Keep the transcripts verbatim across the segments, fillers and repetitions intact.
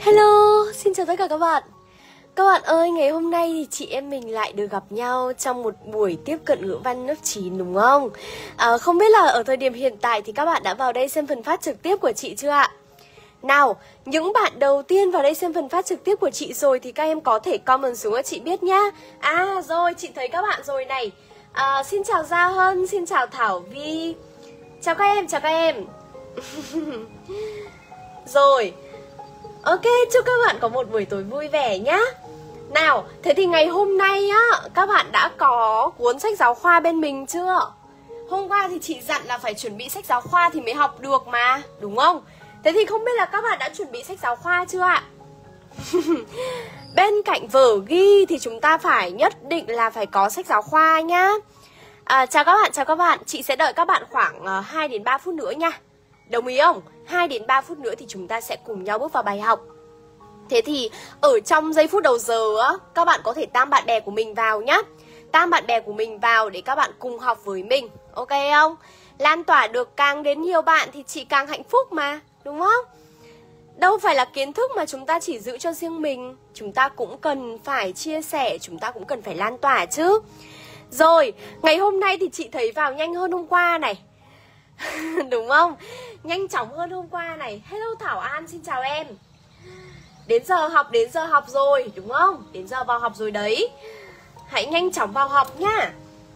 Hello, xin chào tất cả các bạn. Các bạn ơi, ngày hôm nay thì chị em mình lại được gặp nhau trong một buổi tiếp cận ngữ văn lớp chín đúng không? À, không biết là ở thời điểm hiện tại thì các bạn đã vào đây xem phần phát trực tiếp của chị chưa ạ? Nào, những bạn đầu tiên vào đây xem phần phát trực tiếp của chị rồi thì các em có thể comment xuống cho chị biết nhá. À rồi, chị thấy các bạn rồi này. à, Xin chào Gia Hân, xin chào Thảo Vi. Chào các em, chào các em. Rồi, ok, chúc các bạn có một buổi tối vui vẻ nhá. Nào, thế thì ngày hôm nay á, các bạn đã có cuốn sách giáo khoa bên mình chưa? Hôm qua thì chị dặn là phải chuẩn bị sách giáo khoa thì mới học được mà, đúng không? Thế thì không biết là các bạn đã chuẩn bị sách giáo khoa chưa ạ? Bên cạnh vở ghi thì chúng ta phải nhất định là phải có sách giáo khoa nhá. à, Chào các bạn, chào các bạn. Chị sẽ đợi các bạn khoảng uh, hai đến ba phút nữa nha. Đồng ý không? hai đến ba phút nữa thì chúng ta sẽ cùng nhau bước vào bài học. Thế thì ở trong giây phút đầu giờ á, các bạn có thể tam bạn bè của mình vào nhá. Tam bạn bè của mình vào để các bạn cùng học với mình. Ok không? Lan tỏa được càng đến nhiều bạn thì chị càng hạnh phúc mà, đúng không? Đâu phải là kiến thức mà chúng ta chỉ giữ cho riêng mình. Chúng ta cũng cần phải chia sẻ, chúng ta cũng cần phải lan tỏa chứ. Rồi, ngày hôm nay thì chị thấy vào nhanh hơn hôm qua này. Đúng không? Nhanh chóng hơn hôm qua này. Hello Thảo An, xin chào em. Đến giờ học, đến giờ học rồi, đúng không? Đến giờ vào học rồi đấy. Hãy nhanh chóng vào học nhá.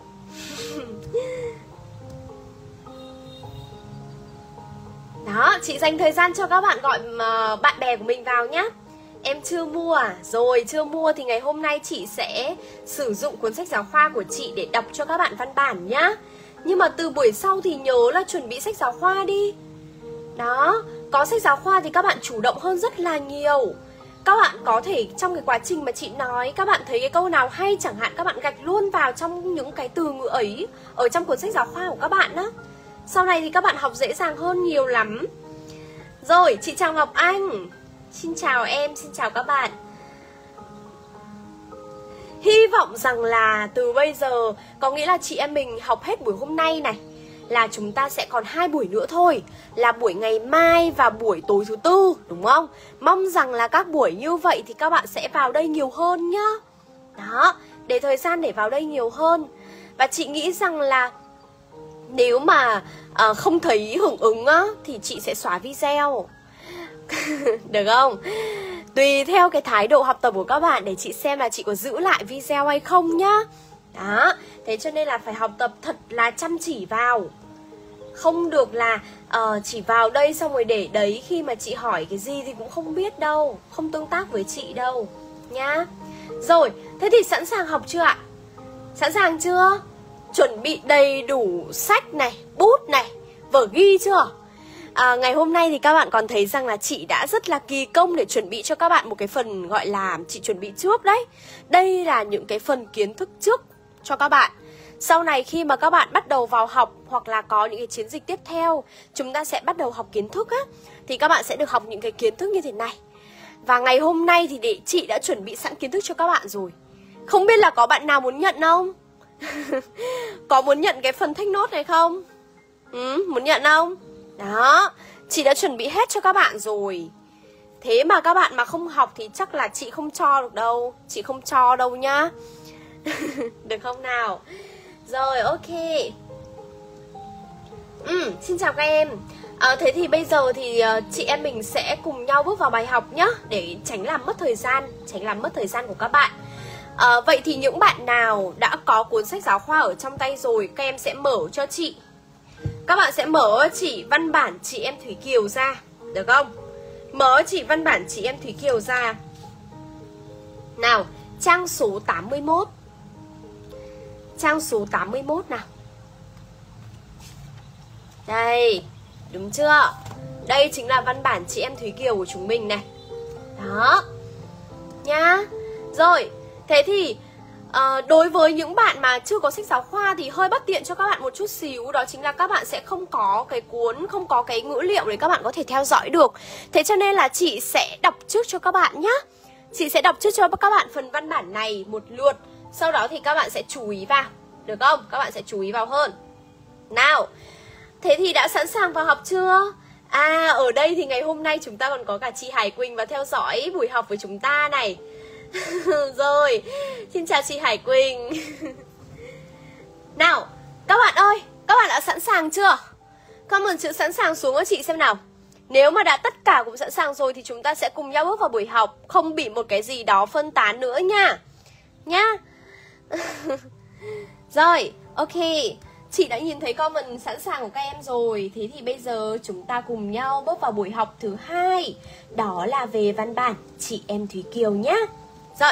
Đó, chị dành thời gian cho các bạn gọi uh, bạn bè của mình vào nhá. Em chưa mua à? Rồi, chưa mua thì ngày hôm nay chị sẽ sử dụng cuốn sách giáo khoa của chị để đọc cho các bạn văn bản nhá. Nhưng mà từ buổi sau thì nhớ là chuẩn bị sách giáo khoa đi. Đó, có sách giáo khoa thì các bạn chủ động hơn rất là nhiều. Các bạn có thể trong cái quá trình mà chị nói, các bạn thấy cái câu nào hay chẳng hạn, các bạn gạch luôn vào trong những cái từ ngữ ấy ở trong cuốn sách giáo khoa của các bạn đó. Sau này thì các bạn học dễ dàng hơn nhiều lắm. Rồi, chị chào Ngọc Anh. Xin chào em, xin chào các bạn. Hy vọng rằng là từ bây giờ, có nghĩa là chị em mình học hết buổi hôm nay này, là chúng ta sẽ còn hai buổi nữa thôi, là buổi ngày mai và buổi tối thứ tư, đúng không? Mong rằng là các buổi như vậy thì các bạn sẽ vào đây nhiều hơn nhá. Đó, để thời gian để vào đây nhiều hơn. Và chị nghĩ rằng là nếu mà uh, không thấy hưởng ứng á, thì chị sẽ xóa video. Được không? Tùy theo cái thái độ học tập của các bạn để chị xem là chị có giữ lại video hay không nhá. Đó, thế cho nên là phải học tập thật là chăm chỉ vào. Không được là uh, chỉ vào đây xong rồi để đấy, khi mà chị hỏi cái gì thì cũng không biết đâu, không tương tác với chị đâu nhá. Rồi, thế thì sẵn sàng học chưa ạ? Sẵn sàng chưa? Chuẩn bị đầy đủ sách này, bút này, vở ghi chưa? À, ngày hôm nay thì các bạn còn thấy rằng là chị đã rất là kỳ công để chuẩn bị cho các bạn một cái phần gọi là chị chuẩn bị trước đấy. Đây là những cái phần kiến thức trước cho các bạn. Sau này khi mà các bạn bắt đầu vào học hoặc là có những cái chiến dịch tiếp theo, chúng ta sẽ bắt đầu học kiến thức á, thì các bạn sẽ được học những cái kiến thức như thế này. Và ngày hôm nay thì để chị đã chuẩn bị sẵn kiến thức cho các bạn rồi. Không biết là có bạn nào muốn nhận không? Có muốn nhận cái phần take note này không? Ừ, muốn nhận không? Đó, chị đã chuẩn bị hết cho các bạn rồi. Thế mà các bạn mà không học thì chắc là chị không cho được đâu. Chị không cho đâu nhá. Được không nào? Rồi, ok. ừ, Xin chào các em. à, Thế thì bây giờ thì uh, chị em mình sẽ cùng nhau bước vào bài học nhá, để tránh làm mất thời gian, tránh làm mất thời gian của các bạn. à, Vậy thì những bạn nào đã có cuốn sách giáo khoa ở trong tay rồi, các em sẽ mở cho chị. Các bạn sẽ mở chỉ văn bản chị em Thủy Kiều ra, được không? Mở chỉ văn bản chị em Thủy Kiều ra. Nào, trang số tám mươi mốt. Trang số tám mươi mốt nào. Đây, đúng chưa? Đây chính là văn bản chị em Thúy Kiều của chúng mình này. Đó nhá. Rồi, thế thì à, đối với những bạn mà chưa có sách giáo khoa thì hơi bất tiện cho các bạn một chút xíu. Đó chính là các bạn sẽ không có cái cuốn, không có cái ngữ liệu để các bạn có thể theo dõi được. Thế cho nên là chị sẽ đọc trước cho các bạn nhá. Chị sẽ đọc trước cho các bạn phần văn bản này một lượt. Sau đó thì các bạn sẽ chú ý vào, được không? Các bạn sẽ chú ý vào hơn. Nào, thế thì đã sẵn sàng vào học chưa? À, ở đây thì ngày hôm nay chúng ta còn có cả chị Hải Quỳnh và theo dõi buổi học với chúng ta này. Rồi, xin chào chị Hải Quỳnh. Nào, các bạn ơi, các bạn đã sẵn sàng chưa? Comment chữ sẵn sàng xuống cho chị xem nào. Nếu mà đã tất cả cũng sẵn sàng rồi thì chúng ta sẽ cùng nhau bước vào buổi học, không bị một cái gì đó phân tán nữa nha. Nhá. Rồi, ok. Chị đã nhìn thấy comment sẵn sàng của các em rồi. Thế thì bây giờ chúng ta cùng nhau bước vào buổi học thứ hai. Đó là về văn bản chị em Thúy Kiều nhá. Rồi.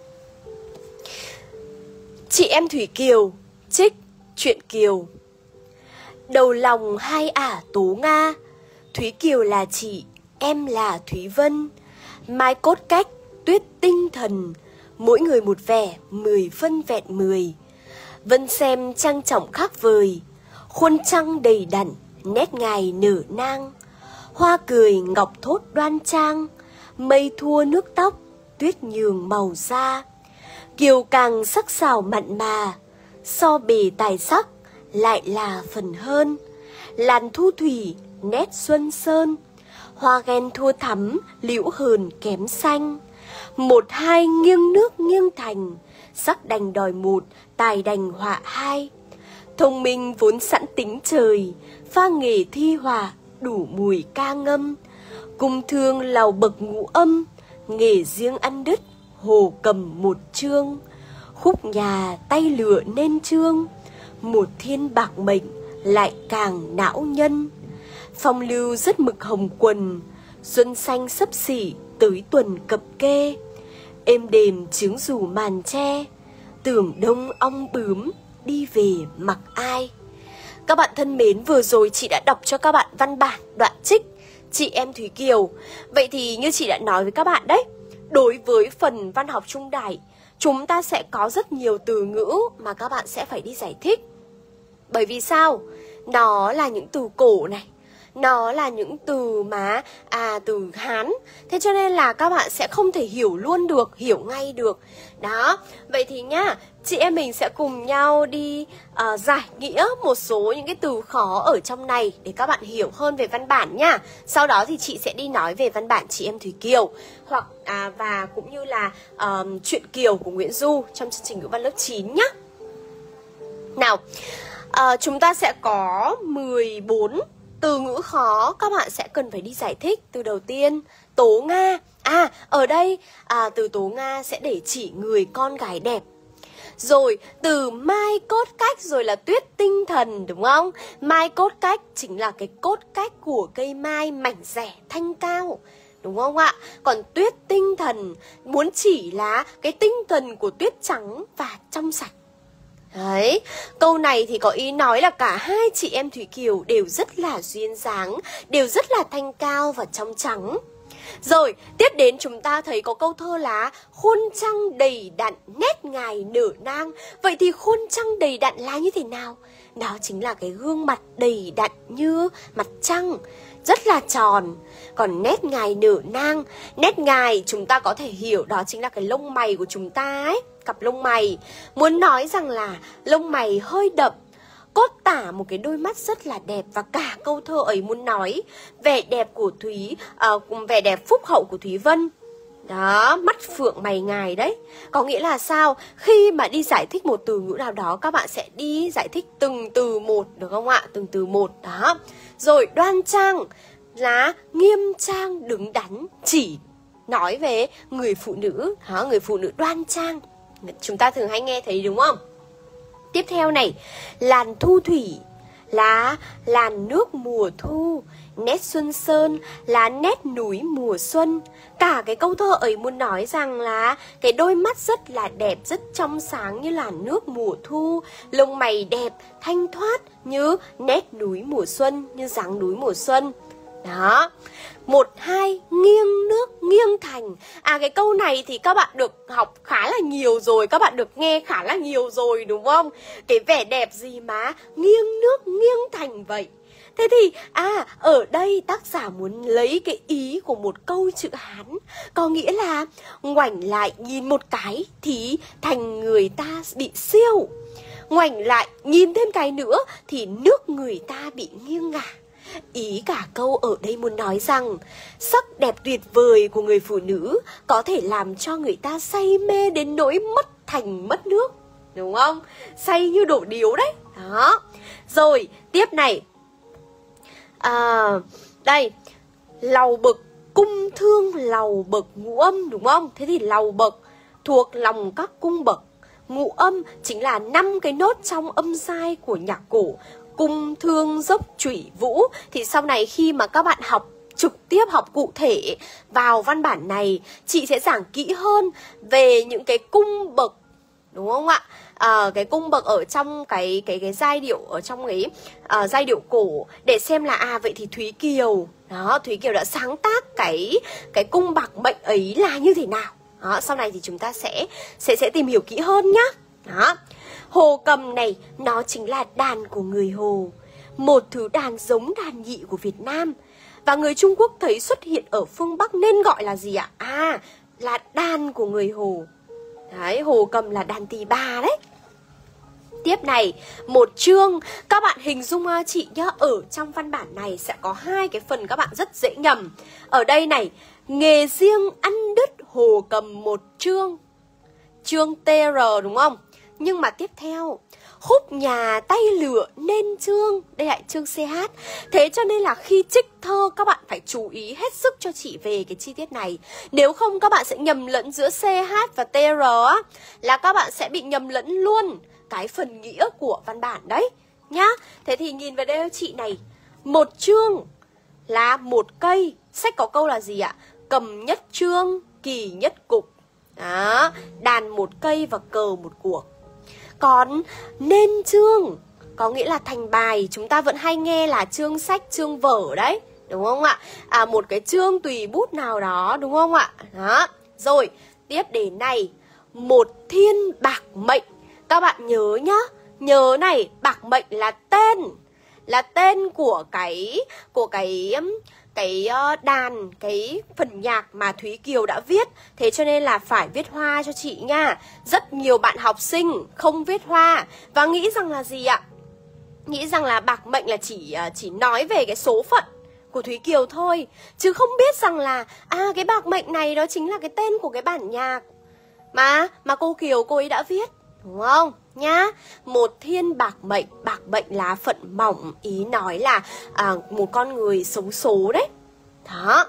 Chị em Thúy Kiều, trích Truyện Kiều. Đầu lòng hai ả Tố Nga, Thúy Kiều là chị, em là Thúy Vân. Mai cốt cách, tuyết tinh thần, mỗi người một vẻ, mười phân vẹn mười. Vân xem trang trọng khác vời, khuôn trăng đầy đặn, nét ngài nở nang. Hoa cười ngọc thốt đoan trang, mây thua nước tóc, tuyết nhường màu da. Kiều càng sắc sảo mặn mà, so bề tài sắc lại là phần hơn. Làn thu thủy, nét xuân sơn, hoa ghen thua thắm, liễu hờn kém xanh. Một hai nghiêng nước nghiêng thành, sắc đành đòi một, tài đành họa hai. Thông minh vốn sẵn tính trời, pha nghề thi họa, đủ mùi ca ngâm. Cung thương lầu bậc ngũ âm, nghề riêng ăn đứt, hồ cầm một chương. Khúc nhà tay lựa nên chương, một thiên bạc mệnh lại càng não nhân. Phong lưu rất mực hồng quần, xuân xanh xấp xỉ tới tuần cập kê. Êm đềm trướng rủ màn tre, tưởng đông ong bướm đi về mặc ai. Các bạn thân mến, vừa rồi chị đã đọc cho các bạn văn bản đoạn trích Chị em Thúy Kiều. Vậy thì như chị đã nói với các bạn đấy, đối với phần văn học trung đại, chúng ta sẽ có rất nhiều từ ngữ mà các bạn sẽ phải đi giải thích. Bởi vì sao? Nó là những từ cổ này, nó là những từ mà à từ Hán. Thế cho nên là các bạn sẽ không thể hiểu luôn được, hiểu ngay được. Đó, vậy thì nhá, chị em mình sẽ cùng nhau đi uh, giải nghĩa một số những cái từ khó ở trong này để các bạn hiểu hơn về văn bản nhá. Sau đó thì chị sẽ đi nói về văn bản chị em Thúy Kiều, hoặc à, và cũng như là uh, Truyện Kiều của Nguyễn Du trong chương trình ngữ văn lớp chín nhá. Nào, uh, chúng ta sẽ có mười bốn từ ngữ khó các bạn sẽ cần phải đi giải thích. Từ đầu tiên, Tố Nga. À, ở đây à, từ Tố Nga sẽ để chỉ người con gái đẹp. Rồi, từ mai cốt cách rồi là tuyết tinh thần, đúng không? Mai cốt cách chính là cái cốt cách của cây mai mảnh rẻ thanh cao, đúng không ạ? Còn tuyết tinh thần muốn chỉ là cái tinh thần của tuyết trắng và trong sạch. Đấy, câu này thì có ý nói là cả hai chị em Thúy Kiều đều rất là duyên dáng, đều rất là thanh cao và trong trắng. Rồi, tiếp đến chúng ta thấy có câu thơ là khuôn trăng đầy đặn, nét ngài nở nang. Vậy thì khuôn trăng đầy đặn là như thế nào? Đó chính là cái gương mặt đầy đặn như mặt trăng, rất là tròn. Còn nét ngài nở nang, nét ngài chúng ta có thể hiểu đó chính là cái lông mày của chúng ta ấy, cặp lông mày. Muốn nói rằng là lông mày hơi đậm, cốt tả một cái đôi mắt rất là đẹp. Và cả câu thơ ấy muốn nói vẻ đẹp của Thúy, uh, vẻ đẹp phúc hậu của Thúy Vân. Đó, mắt phượng mày ngài đấy. Có nghĩa là sao? Khi mà đi giải thích một từ ngữ nào đó, các bạn sẽ đi giải thích từng từ một, được không ạ? Từng từ một, đó. Rồi, đoan trang là nghiêm trang đứng đắn, chỉ nói về người phụ nữ, đó, người phụ nữ đoan trang. Chúng ta thường hay nghe thấy, đúng không? Tiếp theo này, làn thu thủy là làn nước mùa thu, nét xuân sơn là nét núi mùa xuân. Cả cái câu thơ ấy muốn nói rằng là cái đôi mắt rất là đẹp, rất trong sáng như là nước mùa thu, lông mày đẹp, thanh thoát như nét núi mùa xuân, như dáng núi mùa xuân. Đó. Một, hai, nghiêng nước, nghiêng thành. À, cái câu này thì các bạn được học khá là nhiều rồi, các bạn được nghe khá là nhiều rồi, đúng không? Cái vẻ đẹp gì mà nghiêng nước, nghiêng thành vậy? Thế thì, à, ở đây tác giả muốn lấy cái ý của một câu chữ Hán, có nghĩa là ngoảnh lại nhìn một cái thì thành người ta bị siêu, ngoảnh lại nhìn thêm cái nữa thì nước người ta bị nghiêng ngả. Ý cả câu ở đây muốn nói rằng sắc đẹp tuyệt vời của người phụ nữ có thể làm cho người ta say mê đến nỗi mất thành mất nước, đúng không? Say như đổ điếu đấy. Đó. Rồi, tiếp này. À, đây. Lầu bực, cung thương lầu bực ngũ âm, đúng không? Thế thì lầu bực thuộc lòng các cung bậc. Ngũ âm chính là năm cái nốt trong âm sai của nhạc cổ. Cung thương dốc trủy vũ. Thì sau này khi mà các bạn học trực tiếp, học cụ thể vào văn bản này, chị sẽ giảng kỹ hơn về những cái cung bậc, đúng không ạ? À, cái cung bậc ở trong cái cái cái giai điệu, ở trong cái uh, giai điệu cổ, để xem là à vậy thì Thúy Kiều, đó, Thúy Kiều đã sáng tác cái cái cung bạc mệnh ấy là như thế nào. Đó, sau này thì chúng ta sẽ sẽ sẽ tìm hiểu kỹ hơn nhá. Đó. Hồ cầm này nó chính là đàn của người Hồ, một thứ đàn giống đàn nhị của Việt Nam. Và người Trung Quốc thấy xuất hiện ở phương Bắc nên gọi là gì ạ? À, là đàn của người Hồ. Đấy, hồ cầm là đàn tỳ bà đấy. Tiếp này, một chương. Các bạn hình dung chị nhá, ở trong văn bản này sẽ có hai cái phần các bạn rất dễ nhầm. Ở đây này, nghề riêng ăn đứt hồ cầm một chương, chương tê rờ, đúng không? Nhưng mà tiếp theo, khúc nhà tay lửa nên chương, đây lại chương xê hát. Thế cho nên là khi trích thơ các bạn phải chú ý hết sức cho chị về cái chi tiết này. Nếu không các bạn sẽ nhầm lẫn giữa xê hát và tê rờ á, là các bạn sẽ bị nhầm lẫn luôn cái phần nghĩa của văn bản đấy nhá. Thế thì nhìn vào đây chị này, một chương là một cây. Sách có câu là gì ạ? Cầm nhất chương, kỳ nhất cục. Đó, đàn một cây và cờ một cuộc. Còn nên chương có nghĩa là thành bài. Chúng ta vẫn hay nghe là chương sách, chương vở đấy, đúng không ạ? À, một cái chương tùy bút nào đó, đúng không ạ? Đó. Rồi, tiếp đến này, một thiên bạc mệnh. Các bạn nhớ nhá, nhớ này, bạc mệnh là tên, là tên của cái của cái cái đàn, cái phần nhạc mà Thúy Kiều đã viết. Thế cho nên là phải viết hoa cho chị nha. Rất nhiều bạn học sinh không viết hoa và nghĩ rằng là gì ạ? Nghĩ rằng là bạc mệnh là chỉ chỉ nói về cái số phận của Thúy Kiều thôi, chứ không biết rằng là à cái bạc mệnh này đó chính là cái tên của cái bản nhạc mà mà cô Kiều cô ấy đã viết, đúng không nhá? Một thiên bạc mệnh, bạc mệnh là phận mỏng, ý nói là à, một con người xấu số đấy. Đó.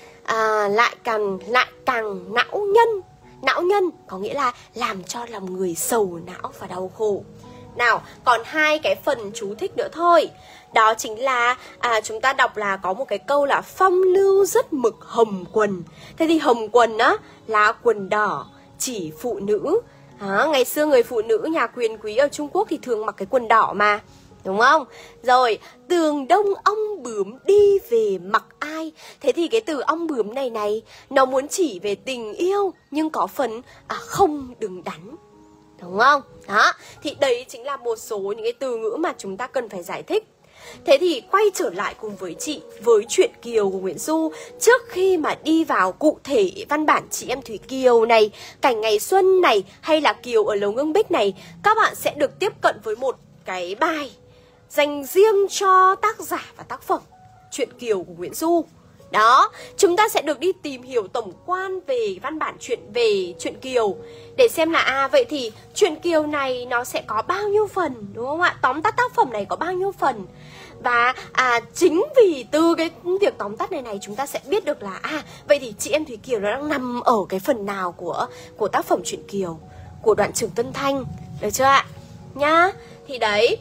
À, lại càng lại càng não nhân. Não nhân có nghĩa là làm cho lòng người sầu não và đau khổ. Nào, còn hai cái phần chú thích nữa thôi. Đó chính là à, chúng ta đọc là có một cái câu là phong lưu rất mực hồng quần. Thế thì hồng quần á là quần đỏ chỉ phụ nữ. À, ngày xưa người phụ nữ nhà quyền quý ở Trung Quốc thì thường mặc cái quần đỏ mà, đúng không? Rồi, tường đông ong bướm đi về mặc ai. Thế thì cái từ ong bướm này này nó muốn chỉ về tình yêu, nhưng có phần à, không đứng đắn, đúng không? Đó, thì đấy chính là một số những cái từ ngữ mà chúng ta cần phải giải thích. Thế thì quay trở lại cùng với chị với Truyện Kiều của Nguyễn Du. Trước khi mà đi vào cụ thể văn bản Chị Em Thúy Kiều này, Cảnh Ngày Xuân này, hay là Kiều ở Lầu Ngưng Bích này, các bạn sẽ được tiếp cận với một cái bài dành riêng cho tác giả và tác phẩm Truyện Kiều của Nguyễn Du. Đó, chúng ta sẽ được đi tìm hiểu tổng quan về văn bản truyện, về Truyện Kiều, để xem là à vậy thì Truyện Kiều này nó sẽ có bao nhiêu phần, đúng không ạ? Tóm tắt tác phẩm này có bao nhiêu phần. Và à, chính vì từ cái việc tóm tắt này này chúng ta sẽ biết được là à vậy thì Chị Em Thúy Kiều nó đang nằm ở cái phần nào của của tác phẩm Truyện Kiều của Đoạn Trường Tân Thanh, được chưa ạ? Nhá. Thì đấy.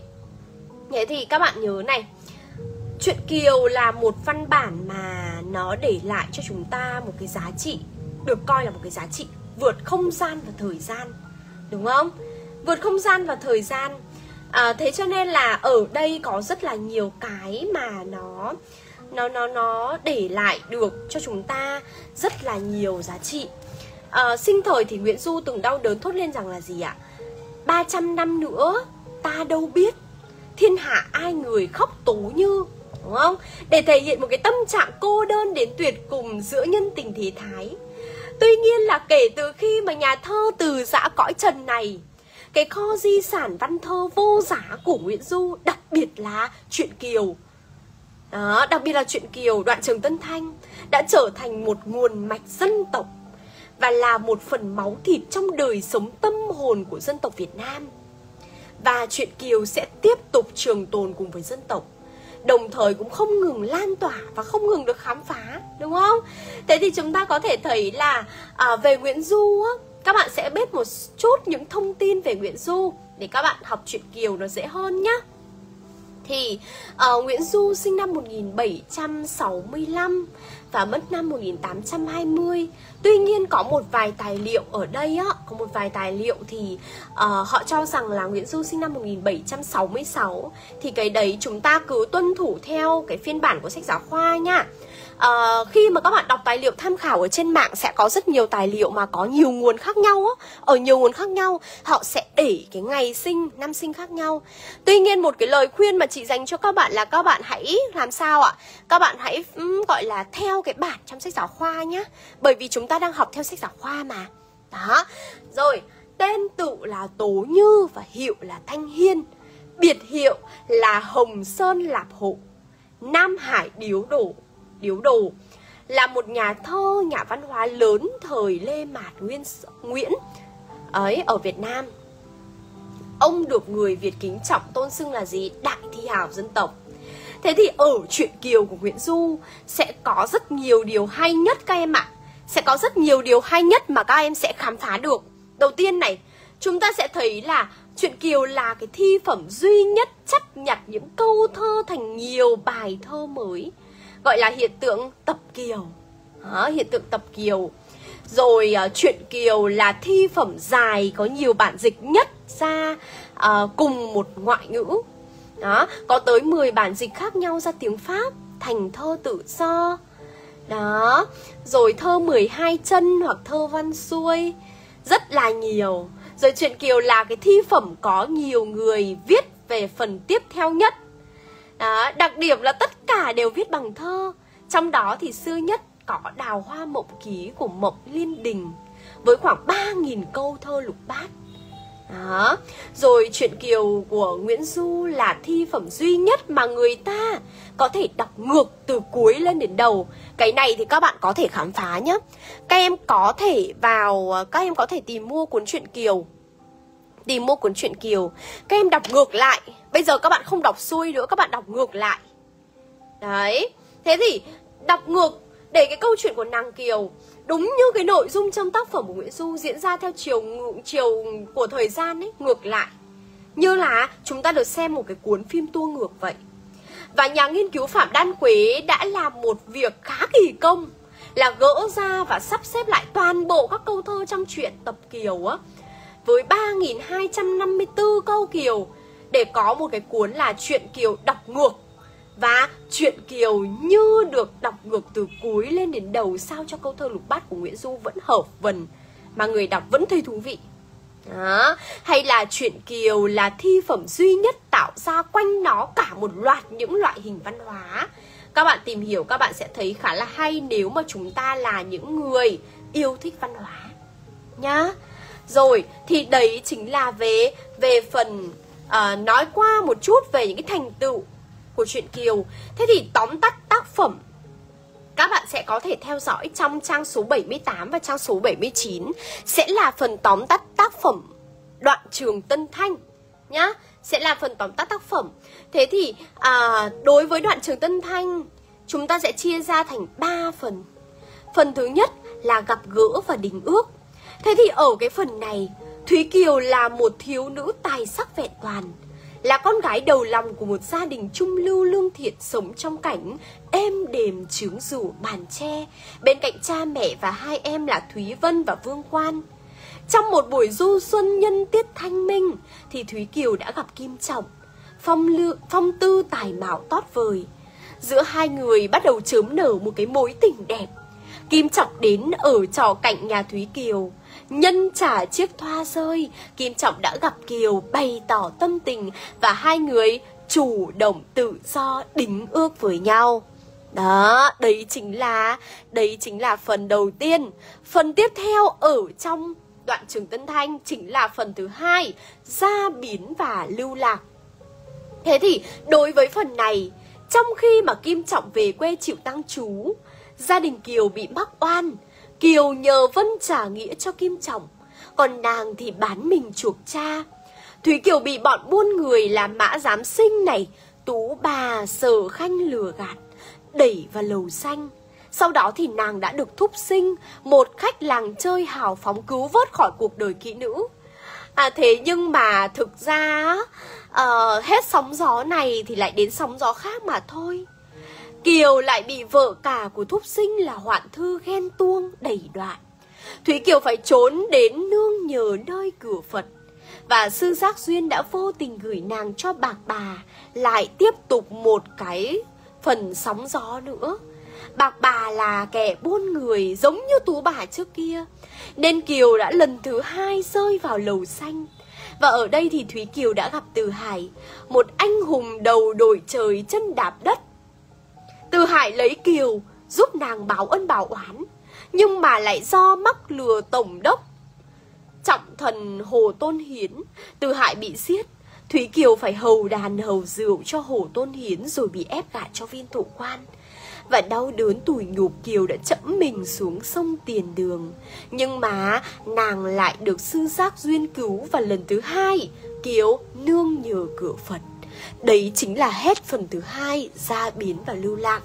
Thế thì các bạn nhớ này, Truyện Kiều là một văn bản mà nó để lại cho chúng ta một cái giá trị, được coi là một cái giá trị vượt không gian và thời gian, đúng không? Vượt không gian và thời gian. À, thế cho nên là ở đây có rất là nhiều cái mà nó nó nó nó để lại được cho chúng ta rất là nhiều giá trị. À, sinh thời thì Nguyễn Du từng đau đớn thốt lên rằng là gì ạ? ba trăm năm nữa ta đâu biết thiên hạ ai người khóc tố như, đúng không? Để thể hiện một cái tâm trạng cô đơn đến tuyệt cùng giữa nhân tình thế thái. Tuy nhiên là kể từ khi mà nhà thơ từ giã cõi trần này, cái kho di sản văn thơ vô giá của Nguyễn Du, đặc biệt là Truyện Kiều, Đó, đặc biệt là truyện Kiều đoạn Trường Tân Thanh đã trở thành một nguồn mạch dân tộc và là một phần máu thịt trong đời sống tâm hồn của dân tộc Việt Nam. Và truyện Kiều sẽ tiếp tục trường tồn cùng với dân tộc, đồng thời cũng không ngừng lan tỏa và không ngừng được khám phá, đúng không? Thế thì chúng ta có thể thấy là à, về Nguyễn Du á, các bạn sẽ biết một chút những thông tin về Nguyễn Du để các bạn học truyện Kiều nó dễ hơn nhá. Thì uh, Nguyễn Du sinh năm một nghìn bảy trăm sáu mươi lăm và mất năm một nghìn tám trăm hai mươi. Tuy nhiên có một vài tài liệu ở đây á, có một vài tài liệu thì uh, họ cho rằng là Nguyễn Du sinh năm một nghìn bảy trăm sáu mươi sáu. Thì cái đấy chúng ta cứ tuân thủ theo cái phiên bản của sách giáo khoa nha. Uh, khi mà các bạn đọc tài liệu tham khảo ở trên mạng sẽ có rất nhiều tài liệu mà có nhiều nguồn khác nhau á, ở nhiều nguồn khác nhau họ sẽ để cái ngày sinh, năm sinh khác nhau. Tuy nhiên một cái lời khuyên mà chị dành cho các bạn là các bạn hãy làm sao ạ? Các bạn hãy um, gọi là theo cái bản trong sách giáo khoa nhá, bởi vì chúng ta đang học theo sách giáo khoa mà. Đó. Rồi, tên tự là Tố Như và hiệu là Thanh Hiên. Biệt hiệu là Hồng Sơn Lạp Hộ, Nam Hải Điếu Đổ. Điếu Đồ là một nhà thơ, nhà văn hóa lớn thời Lê Mạt Nguyên Nguyễn ấy ở Việt Nam. Ông được người Việt kính trọng tôn xưng là gì? Đại thi hào dân tộc. Thế thì ở truyện Kiều của Nguyễn Du sẽ có rất nhiều điều hay nhất các em ạ. Sẽ có rất nhiều điều hay nhất mà các em sẽ khám phá được. Đầu tiên này, chúng ta sẽ thấy là truyện Kiều là cái thi phẩm duy nhất chấp nhặt những câu thơ thành nhiều bài thơ mới, gọi là hiện tượng tập Kiều. Đó, hiện tượng tập Kiều. Rồi uh, truyện Kiều là thi phẩm dài có nhiều bản dịch nhất ra uh, cùng một ngoại ngữ. Đó, có tới mười bản dịch khác nhau ra tiếng Pháp thành thơ tự do. Đó, rồi thơ mười hai chân hoặc thơ văn xuôi, rất là nhiều. Rồi truyện Kiều là cái thi phẩm có nhiều người viết về phần tiếp theo nhất. Đó, đặc điểm là tất cả đều viết bằng thơ. Trong đó thì xưa nhất có Đào Hoa Mộng Ký của Mộng Liên Đình với khoảng ba nghìn câu thơ lục bát. Đó. Rồi truyện Kiều của Nguyễn Du là thi phẩm duy nhất mà người ta có thể đọc ngược từ cuối lên đến đầu. Cái này thì các bạn có thể khám phá nhé. Các em có thể vào, các em có thể tìm mua cuốn truyện Kiều. Tìm mua cuốn truyện Kiều, các em đọc ngược lại. Bây giờ các bạn không đọc xuôi nữa, các bạn đọc ngược lại. Đấy. Thế thì đọc ngược để cái câu chuyện của nàng Kiều đúng như cái nội dung trong tác phẩm của Nguyễn Du diễn ra theo chiều chiều của thời gian ấy, ngược lại. Như là chúng ta được xem một cái cuốn phim tua ngược vậy. Và nhà nghiên cứu Phạm Đan Quế đã làm một việc khá kỳ công là gỡ ra và sắp xếp lại toàn bộ các câu thơ trong truyện tập Kiều á, với ba nghìn hai trăm năm mươi tư câu Kiều để có một cái cuốn là truyện Kiều đọc ngược. Và truyện Kiều như được đọc ngược từ cuối lên đến đầu, sao cho câu thơ lục bát của Nguyễn Du vẫn hợp vần mà người đọc vẫn thấy thú vị. Đó. Hay là truyện Kiều là thi phẩm duy nhất tạo ra quanh nó cả một loạt những loại hình văn hóa. Các bạn tìm hiểu các bạn sẽ thấy khá là hay nếu mà chúng ta là những người yêu thích văn hóa nhá. Rồi, thì đấy chính là về về phần uh, nói qua một chút về những cái thành tựu của truyện Kiều. Thế thì tóm tắt tác phẩm các bạn sẽ có thể theo dõi trong trang số bảy mươi tám và trang số bảy mươi chín, sẽ là phần tóm tắt tác phẩm Đoạn Trường Tân Thanh nhá, sẽ là phần tóm tắt tác phẩm. Thế thì à, đối với Đoạn Trường Tân Thanh chúng ta sẽ chia ra thành ba phần. Phần thứ nhất là gặp gỡ và đính ước. Thế thì ở cái phần này, Thúy Kiều là một thiếu nữ tài sắc vẹn toàn, là con gái đầu lòng của một gia đình trung lưu lương thiện, sống trong cảnh êm đềm trướng rủ bàn tre, bên cạnh cha mẹ và hai em là Thúy Vân và Vương Quan. Trong một buổi du xuân nhân tiết thanh minh thì Thúy Kiều đã gặp Kim Trọng, phong, lưu, phong tư tài mạo tót vời. Giữa hai người bắt đầu chớm nở một cái mối tình đẹp. Kim Trọng đến ở trọ cạnh nhà Thúy Kiều. Nhân trả chiếc thoa rơi, Kim Trọng đã gặp Kiều, bày tỏ tâm tình và hai người chủ động tự do đính ước với nhau. Đó, đấy chính là đấy chính là phần đầu tiên. Phần tiếp theo ở trong Đoạn Trường Tân Thanh chính là phần thứ hai, gia biến và lưu lạc. Thế thì đối với phần này Trong khi mà Kim Trọng về quê chịu tang chú, gia đình Kiều bị mắc oan. Kiều nhờ Vân trả nghĩa cho Kim Trọng, còn nàng thì bán mình chuộc cha. Thúy Kiều bị bọn buôn người làm mã giám sinh này, Tú Bà, Sở Khanh lừa gạt, đẩy vào lầu xanh. Sau đó thì nàng đã được thúc sinh, một khách làng chơi hào phóng cứu vớt khỏi cuộc đời kỹ nữ. À thế nhưng mà thực ra uh, hết sóng gió này thì lại đến sóng gió khác mà thôi. Kiều lại bị vợ cả của thúc sinh là Hoạn Thư ghen tuông đẩy đoạn. Thúy Kiều phải trốn đến nương nhờ nơi cửa Phật. Và sư Giác Duyên đã vô tình gửi nàng cho Bạc Bà, lại tiếp tục một cái phần sóng gió nữa. Bạc Bà là kẻ buôn người giống như Tú Bà trước kia, nên Kiều đã lần thứ hai rơi vào lầu xanh. Và ở đây thì Thúy Kiều đã gặp Từ Hải, một anh hùng đầu đội trời chân đạp đất. Từ Hải lấy Kiều giúp nàng báo ân báo oán, nhưng mà lại do mắc lừa tổng đốc trọng thần Hồ Tôn Hiến, Từ Hải bị giết. Thúy Kiều phải hầu đàn hầu rượu cho Hồ Tôn Hiến rồi bị ép gả cho viên thụ quan. Và đau đớn tủi nhục, Kiều đã chẫm mình xuống sông Tiền Đường. Nhưng mà nàng lại được sư Giác Duyên cứu, và lần thứ hai Kiều nương nhờ cửa Phật. Đấy chính là hết phần thứ hai, gia biến và lưu lạc.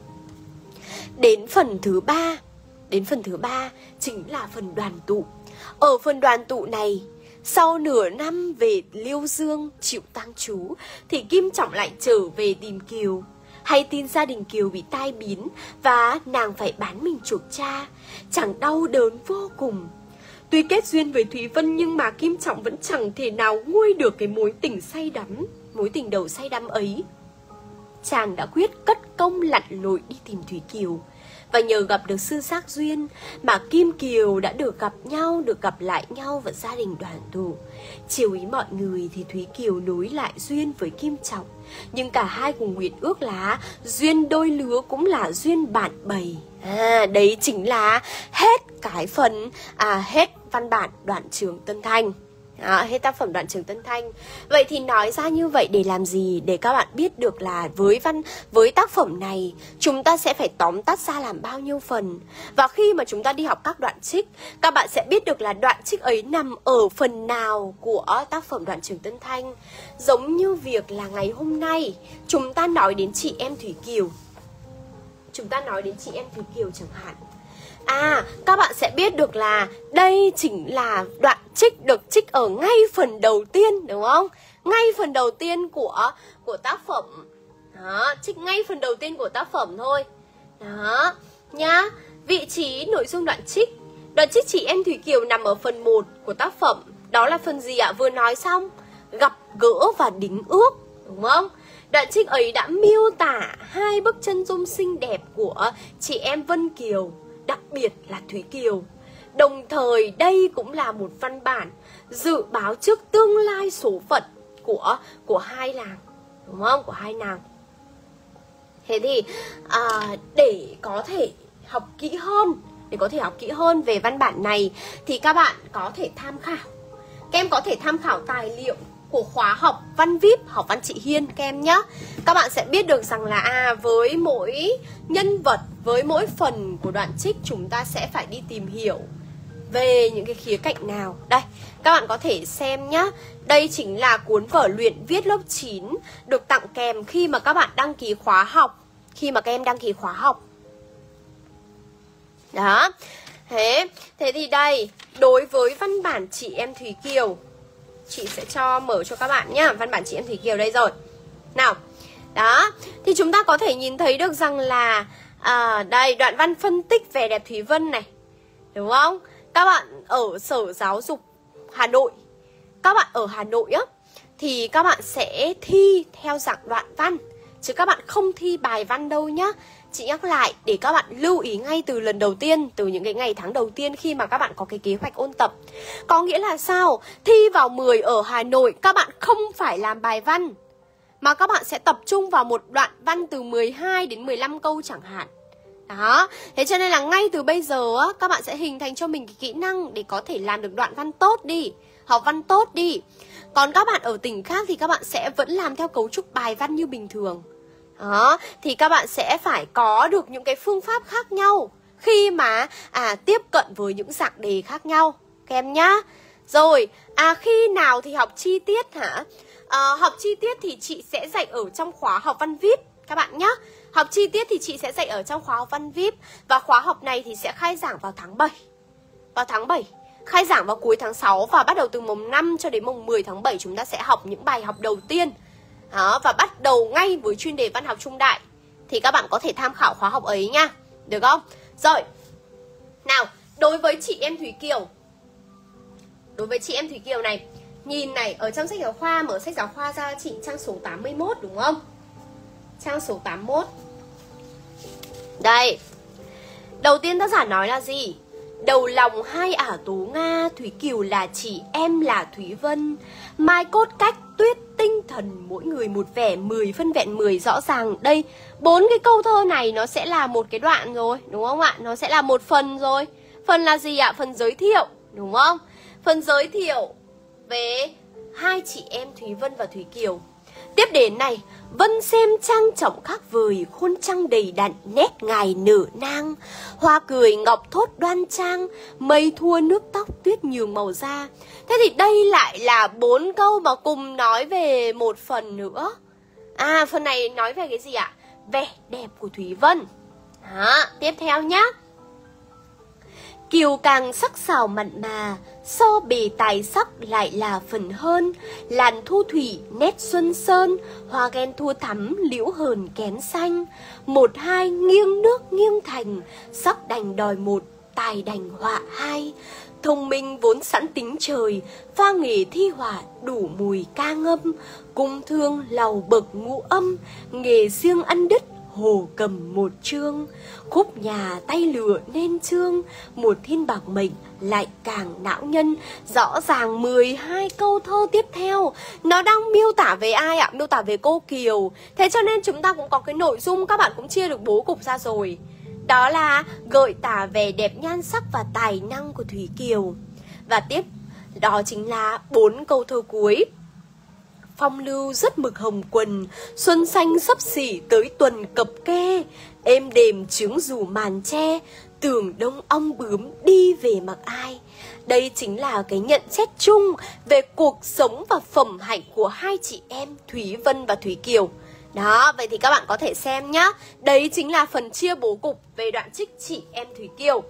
Đến phần thứ ba, đến phần thứ ba chính là phần đoàn tụ. Ở phần đoàn tụ này, sau nửa năm về Liêu Dương chịu tang chú, thì Kim Trọng lại trở về tìm Kiều. Hay tin gia đình Kiều bị tai biến và nàng phải bán mình chuộc cha. Chàng đau đớn vô cùng. Tuy kết duyên với Thúy Vân, nhưng mà Kim Trọng vẫn chẳng thể nào nguôi được cái mối tình say đắm, mối tình đầu say đắm ấy. Chàng đã quyết cất công lặn lội đi tìm Thúy Kiều. Và nhờ gặp được sư Giác Duyên mà Kim Kiều đã được gặp nhau, được gặp lại nhau và gia đình đoàn tụ. Chiều ý mọi người thì Thúy Kiều nối lại duyên với Kim Trọng. Nhưng cả hai cùng nguyện ước là duyên đôi lứa cũng là duyên bạn bầy. À, đấy chính là hết cái phần, à, hết văn bản Đoạn Trường Tân Thanh. Đó, hết tác phẩm Đoạn Trường Tân Thanh. Vậy thì nói ra như vậy để làm gì? Để các bạn biết được là với văn với tác phẩm này chúng ta sẽ phải tóm tắt ra làm bao nhiêu phần. Và khi mà chúng ta đi học các đoạn trích, các bạn sẽ biết được là đoạn trích ấy nằm ở phần nào của tác phẩm Đoạn Trường Tân Thanh. Giống như việc là ngày hôm nay chúng ta nói đến chị em Thúy Kiều. Chúng ta nói đến chị em Thúy Kiều chẳng hạn. À, các bạn sẽ biết được là đây chính là đoạn trích được trích ở ngay phần đầu tiên, đúng không? Ngay phần đầu tiên của của tác phẩm. Đó, trích ngay phần đầu tiên của tác phẩm thôi. Đó, nhá. Vị trí nội dung đoạn trích. Đoạn trích chị em Thúy Kiều nằm ở phần một của tác phẩm. Đó là phần gì ạ? Vừa nói xong, gặp gỡ và đính ước, đúng không? Đoạn trích ấy đã miêu tả hai bức chân dung xinh đẹp của chị em Vân Kiều, đặc biệt là Thúy Kiều. Đồng thời đây cũng là một văn bản dự báo trước tương lai số phận của của hai làng, đúng không? Của hai nàng. Thế thì à, để có thể học kỹ hơn, để có thể học kỹ hơn về văn bản này thì các bạn có thể tham khảo. Các em có thể tham khảo tài liệu của khóa học Văn víp học Văn chị Hiên các em nhé. Các bạn sẽ biết được rằng là à, với mỗi nhân vật, với mỗi phần của đoạn trích chúng ta sẽ phải đi tìm hiểu về những cái khía cạnh nào. Đây, các bạn có thể xem nhá. Đây chính là cuốn vở luyện viết lớp chín được tặng kèm khi mà các bạn đăng ký khóa học. Khi mà các em đăng ký khóa học. Đó. Thế, thế thì đây, đối với văn bản chị em Thúy Kiều, chị sẽ cho mở cho các bạn nhá. Văn bản chị em Thúy Kiều đây rồi. Nào. Đó. Thì chúng ta có thể nhìn thấy được rằng là à, đây, đoạn văn phân tích vẻ đẹp Thúy Vân này, đúng không? Các bạn ở Sở Giáo dục Hà Nội, các bạn ở Hà Nội á, thì các bạn sẽ thi theo dạng đoạn văn, chứ các bạn không thi bài văn đâu nhá. Chị nhắc lại để các bạn lưu ý ngay từ lần đầu tiên, từ những cái ngày tháng đầu tiên khi mà các bạn có cái kế hoạch ôn tập. Có nghĩa là sao? Thi vào mười ở Hà Nội, các bạn không phải làm bài văn, mà các bạn sẽ tập trung vào một đoạn văn từ mười hai đến mười lăm câu chẳng hạn. Đó, thế cho nên là ngay từ bây giờ á, các bạn sẽ hình thành cho mình cái kỹ năng để có thể làm được đoạn văn tốt đi, học văn tốt đi. Còn các bạn ở tỉnh khác thì các bạn sẽ vẫn làm theo cấu trúc bài văn như bình thường. Đó, thì các bạn sẽ phải có được những cái phương pháp khác nhau khi mà à, tiếp cận với những dạng đề khác nhau các em nhá. Rồi, à khi nào thì học chi tiết hả? À, học chi tiết thì chị sẽ dạy ở trong khóa học văn vê i pê các bạn nhá. Học chi tiết thì chị sẽ dạy ở trong khóa học văn vê i pê. Và khóa học này thì sẽ khai giảng vào tháng bảy. Vào tháng bảy, khai giảng vào cuối tháng sáu. Và bắt đầu từ mùng năm cho đến mùng mười tháng bảy chúng ta sẽ học những bài học đầu tiên. Đó, và bắt đầu ngay với chuyên đề văn học trung đại. Thì các bạn có thể tham khảo khóa học ấy nha. Được không? Rồi, nào, đối với chị em Thúy Kiều, Đối với chị em Thúy Kiều này, nhìn này, ở trong sách giáo khoa, mở sách giáo khoa ra chị trang số tám mươi mốt đúng không? Trang số tám mươi mốt. Đây. Đầu tiên tác giả nói là gì? Đầu lòng hai ả tố Nga, Thúy Kiều là chị, em là Thúy Vân. Mai cốt cách, tuyết tinh thần, mỗi người một vẻ, mười phân vẹn mười. Rõ ràng đây, bốn cái câu thơ này nó sẽ là một cái đoạn rồi, đúng không ạ? Nó sẽ là một phần rồi. Phần là gì ạ? Phần giới thiệu, đúng không? Phần giới thiệu về hai chị em Thúy Vân và Thúy Kiều. Tiếp đến này, Vân xem trang trọng khác vời, khuôn trăng đầy đặn, nét ngài nở nang. Hoa cười ngọc thốt đoan trang, mây thua nước tóc, tuyết nhường màu da. Thế thì đây lại là bốn câu mà cùng nói về một phần nữa. À, phần này nói về cái gì ạ? Vẻ đẹp của Thúy Vân. Đó, tiếp theo nhá. Kiều càng sắc sảo mặn mà, so bề tài sắc lại là phần hơn. Làn thu thủy nét xuân sơn, hoa ghen thua thắm liễu hờn kén xanh. Một hai nghiêng nước nghiêng thành, sắc đành đòi một, tài đành họa hai. Thông minh vốn sẵn tính trời, pha nghề thi họa đủ mùi ca ngâm. Cung thương lầu bậc ngũ âm, nghề riêng ăn đứt hồ cầm một chương. Khúc nhà tay lửa nên chương, một thiên bạc mệnh lại càng não nhân. Rõ ràng mười hai câu thơ tiếp theo nó đang miêu tả về ai ạ? Miêu tả về cô Kiều. Thế cho nên chúng ta cũng có cái nội dung, các bạn cũng chia được bố cục ra rồi. Đó là gợi tả vẻ đẹp nhan sắc và tài năng của Thúy Kiều. Và tiếp đó chính là bốn câu thơ cuối. Phong lưu rất mực hồng quần, xuân xanh sấp xỉ tới tuần cập kê. Êm đềm trướng dù màn tre, tường đông ong bướm đi về mặc ai. Đây chính là cái nhận xét chung về cuộc sống và phẩm hạnh của hai chị em Thúy Vân và Thúy Kiều. Đó, vậy thì các bạn có thể xem nhá. Đấy chính là phần chia bố cục về đoạn trích chị em Thúy Kiều.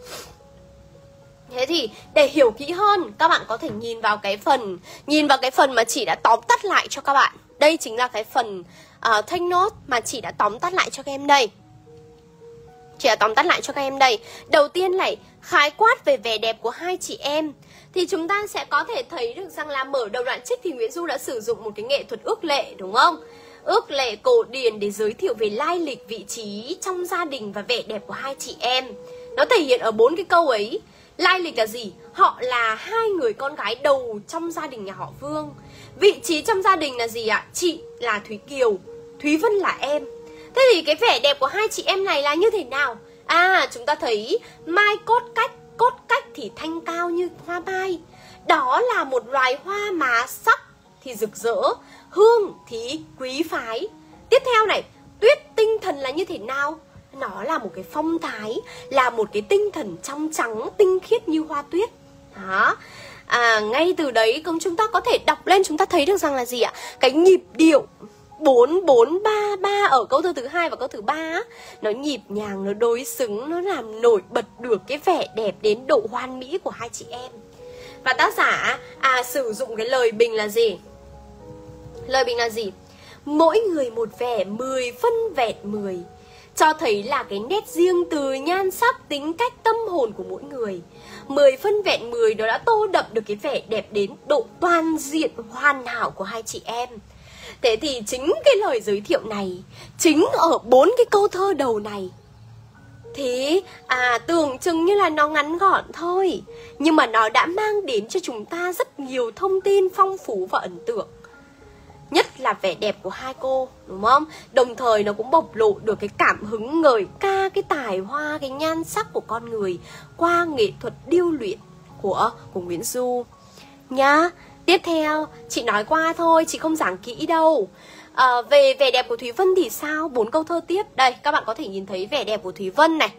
Thế thì để hiểu kỹ hơn, các bạn có thể nhìn vào cái phần Nhìn vào cái phần mà chị đã tóm tắt lại cho các bạn. Đây chính là cái phần uh, take note mà chị đã tóm tắt lại cho các em đây. Chị đã tóm tắt lại cho các em đây. Đầu tiên này, khái quát về vẻ đẹp của hai chị em. Thì chúng ta sẽ có thể thấy được rằng là mở đầu đoạn trích thì Nguyễn Du đã sử dụng một cái nghệ thuật ước lệ, đúng không? Ước lệ cổ điển để giới thiệu về lai lịch, vị trí trong gia đình và vẻ đẹp của hai chị em. Nó thể hiện ở bốn cái câu ấy. Lai lịch là gì? Họ là hai người con gái đầu trong gia đình nhà họ Vương. Vị trí trong gia đình là gì ạ? Chị là Thúy Kiều, Thúy Vân là em. Thế thì cái vẻ đẹp của hai chị em này là như thế nào? À, chúng ta thấy mai cốt cách, cốt cách thì thanh cao như hoa mai. Đó là một loài hoa mà sắc thì rực rỡ, hương thì quý phái. Tiếp theo này, tuyết tinh thần là như thế nào? Nó là một cái phong thái, là một cái tinh thần trong trắng, tinh khiết như hoa tuyết. Đó. À, ngay từ đấy chúng ta có thể đọc lên, chúng ta thấy được rằng là gì ạ? Cái nhịp điệu bốn bốn ba ba ở câu thơ thứ hai và câu thứ ba, nó nhịp nhàng, nó đối xứng, nó làm nổi bật được cái vẻ đẹp đến độ hoàn mỹ của hai chị em. Và tác giả à, sử dụng cái lời bình là gì? Lời bình là gì? Mỗi người một vẻ, mười phân vẹn mười. Cho thấy là cái nét riêng từ nhan sắc, tính cách, tâm hồn của mỗi người. Mười phân vẹn mười đó đã tô đậm được cái vẻ đẹp đến độ toàn diện hoàn hảo của hai chị em. Thế thì chính cái lời giới thiệu này, chính ở bốn cái câu thơ đầu này, thế à, tưởng chừng như là nó ngắn gọn thôi, nhưng mà nó đã mang đến cho chúng ta rất nhiều thông tin phong phú và ấn tượng. Nhất là vẻ đẹp của hai cô, đúng không? Đồng thời nó cũng bộc lộ được cái cảm hứng ngợi ca cái tài hoa, cái nhan sắc của con người qua nghệ thuật điêu luyện của, của Nguyễn Du nhá. Tiếp theo, chị nói qua thôi, chị không giảng kỹ đâu. à, Về vẻ đẹp của Thúy Vân thì sao? Bốn câu thơ tiếp. Đây, các bạn có thể nhìn thấy vẻ đẹp của Thúy Vân này.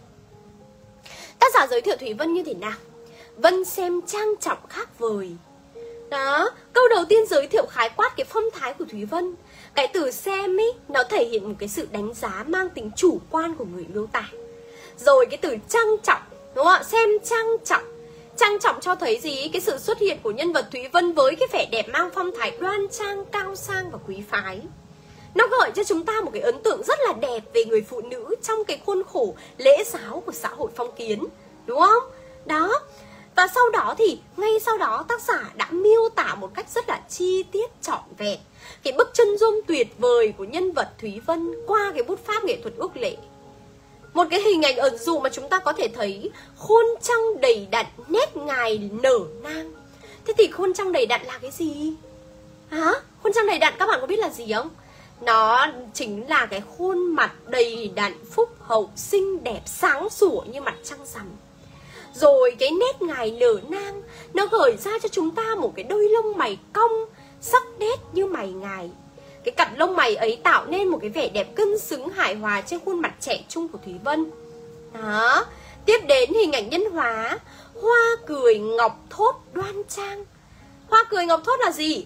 Tác giả giới thiệu Thúy Vân như thế nào? Vân xem trang trọng khác vời. Đó, câu đầu tiên giới thiệu khái quát cái phong thái của Thúy Vân. Cái từ xem ý, nó thể hiện một cái sự đánh giá mang tính chủ quan của người miêu tả. Rồi cái từ trang trọng, đúng không ạ? Xem trang trọng. Trang trọng cho thấy gì? Cái sự xuất hiện của nhân vật Thúy Vân với cái vẻ đẹp mang phong thái đoan trang, cao sang và quý phái. Nó gợi cho chúng ta một cái ấn tượng rất là đẹp về người phụ nữ trong cái khuôn khổ lễ giáo của xã hội phong kiến, đúng không? Đó. Và sau đó thì, ngay sau đó tác giả đã miêu tả một cách rất là chi tiết trọn vẹn cái bức chân dung tuyệt vời của nhân vật Thúy Vân qua cái bút pháp nghệ thuật ước lệ. Một cái hình ảnh ẩn dụ mà chúng ta có thể thấy khuôn trăng đầy đặn, nét ngài nở nang. Thế thì khuôn trăng đầy đặn là cái gì? Hả? Khuôn trăng đầy đặn các bạn có biết là gì không? Nó chính là cái khuôn mặt đầy đặn, phúc hậu, xinh đẹp, sáng sủa như mặt trăng rằm. Rồi cái nét ngài nở nang, nó gợi ra cho chúng ta một cái đôi lông mày cong, sắc nét như mày ngài. Cái cặp lông mày ấy tạo nên một cái vẻ đẹp cân xứng hài hòa trên khuôn mặt trẻ trung của Thúy Vân. Đó. Tiếp đến hình ảnh nhân hóa, hoa cười ngọc thốt đoan trang. Hoa cười ngọc thốt là gì?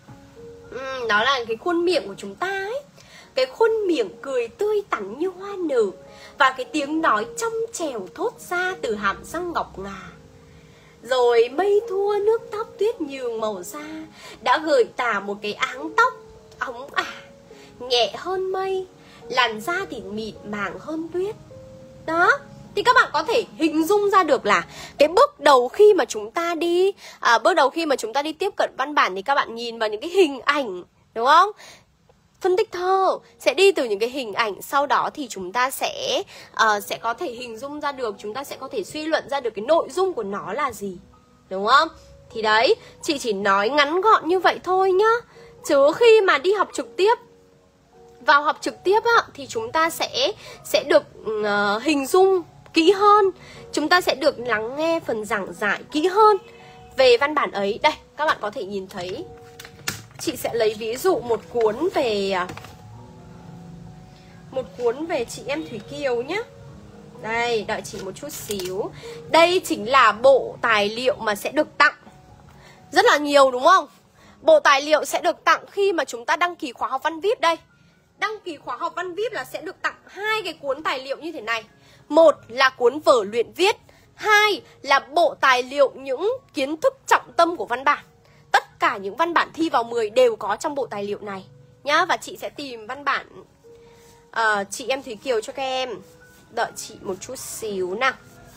Ừ, đó là cái khuôn miệng của chúng ta ấy. Cái khuôn miệng cười tươi tắn như hoa nở. Và cái tiếng nói trong trèo thốt ra từ hàm răng ngọc ngà. Rồi mây thua nước tóc tuyết nhường màu da đã gợi tả một cái áng tóc óng ả, nhẹ hơn mây, làn da thì mịn màng hơn tuyết. Đó, thì các bạn có thể hình dung ra được là cái bước đầu khi mà chúng ta đi à, bước đầu khi mà chúng ta đi tiếp cận văn bản thì các bạn nhìn vào những cái hình ảnh, đúng không? Phân tích thơ sẽ đi từ những cái hình ảnh, sau đó thì chúng ta sẽ uh, sẽ có thể hình dung ra được, chúng ta sẽ có thể suy luận ra được cái nội dung của nó là gì, đúng không? Thì đấy, chị chỉ nói ngắn gọn như vậy thôi nhá. Chứ khi mà đi học trực tiếp, vào học trực tiếp á, thì chúng ta sẽ sẽ được uh, hình dung kỹ hơn, chúng ta sẽ được lắng nghe phần giảng giải kỹ hơn về văn bản ấy. Đây, các bạn có thể nhìn thấy. Chị sẽ lấy ví dụ một cuốn về Một cuốn về chị em Thủy Kiều nhé. Đây, đợi chị một chút xíu. Đây chính là bộ tài liệu mà sẽ được tặng. Rất là nhiều đúng không? Bộ tài liệu sẽ được tặng khi mà chúng ta đăng ký khóa học văn vê i pê đây. Đăng ký khóa học văn vê i pê là sẽ được tặng hai cái cuốn tài liệu như thế này. Một là cuốn vở luyện viết, hai là bộ tài liệu những kiến thức trọng tâm của văn bản. Tất cả những văn bản thi vào mười đều có trong bộ tài liệu này nhá. Và chị sẽ tìm văn bản uh, chị em Thúy Kiều cho các em. Đợi chị một chút xíu nào.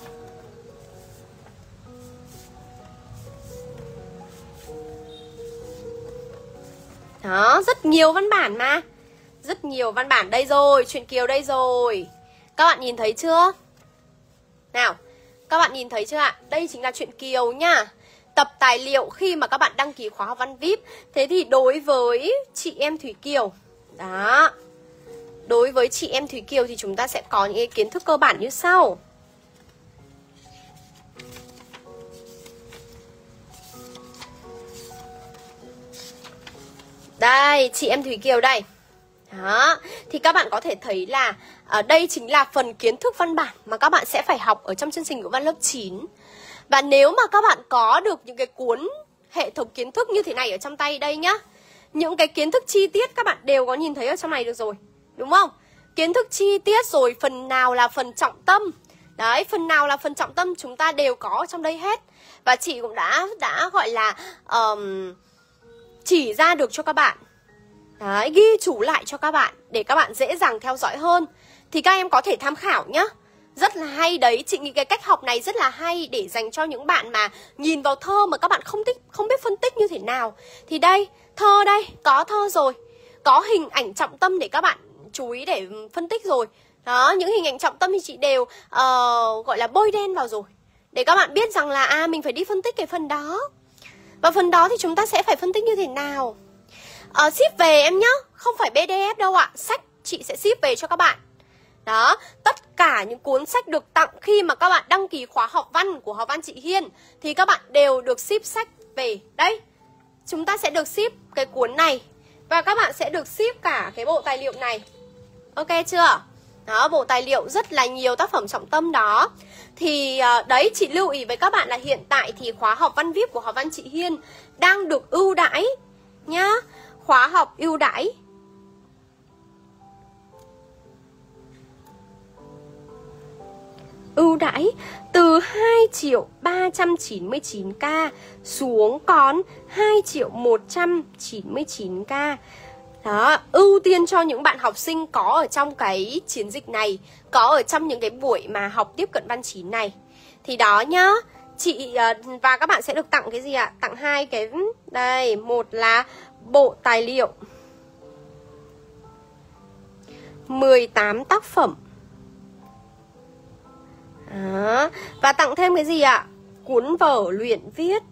Đó, rất nhiều văn bản mà. Rất nhiều văn bản đây rồi, Truyện Kiều đây rồi. Các bạn nhìn thấy chưa? Nào, các bạn nhìn thấy chưa ạ? Đây chính là Truyện Kiều nhá. Tập tài liệu khi mà các bạn đăng ký khóa học văn vê i pê. Thế thì đối với chị em Thúy Kiều, đó, đối với chị em Thúy Kiều thì chúng ta sẽ có những kiến thức cơ bản như sau. Đây, chị em Thúy Kiều đây. Đó, thì các bạn có thể thấy là ở đây chính là phần kiến thức văn bản mà các bạn sẽ phải học ở trong chương trình ngữ văn lớp chín. Và nếu mà các bạn có được những cái cuốn hệ thống kiến thức như thế này ở trong tay đây nhá, những cái kiến thức chi tiết các bạn đều có nhìn thấy ở trong này được rồi, đúng không? Kiến thức chi tiết rồi, phần nào là phần trọng tâm. Đấy, phần nào là phần trọng tâm chúng ta đều có ở trong đây hết. Và chị cũng đã đã gọi là um, chỉ ra được cho các bạn. Đấy, ghi chú lại cho các bạn để các bạn dễ dàng theo dõi hơn. Thì các em có thể tham khảo nhá. Rất là hay đấy, chị nghĩ cái cách học này rất là hay để dành cho những bạn mà nhìn vào thơ mà các bạn không thích, không biết phân tích như thế nào. Thì đây, thơ đây, có thơ rồi, có hình ảnh trọng tâm để các bạn chú ý để phân tích rồi. Đó, những hình ảnh trọng tâm thì chị đều uh, gọi là bôi đen vào rồi, để các bạn biết rằng là à, mình phải đi phân tích cái phần đó. Và phần đó thì chúng ta sẽ phải phân tích như thế nào. uh, Ship về em nhá, không phải pê đê ép đâu ạ. Sách chị sẽ ship về cho các bạn. Đó, tất cả những cuốn sách được tặng khi mà các bạn đăng ký khóa học văn của Học Văn Chị Hiên thì các bạn đều được ship sách về. Đây, chúng ta sẽ được ship cái cuốn này Và các bạn sẽ được ship cả cái bộ tài liệu này. Ok chưa? Đó, bộ tài liệu rất là nhiều tác phẩm trọng tâm đó. Thì uh, đấy, chị lưu ý với các bạn là hiện tại thì khóa học văn víp của Học Văn chị Hiên đang được ưu đãi nhá. Khóa học ưu đãi ưu đãi từ hai triệu ba trăm chín mươi chín k xuống còn hai triệu một trăm chín mươi chín k. Đó, ưu tiên cho những bạn học sinh có ở trong cái chiến dịch này, có ở trong những cái buổi mà học tiếp cận văn chín này. Thì đó nhá, chị và các bạn sẽ được tặng cái gì ạ? Tặng hai cái, đây, một là bộ tài liệu mười tám tác phẩm. Đó, và tặng thêm cái gì ạ? Cuốn vở luyện viết.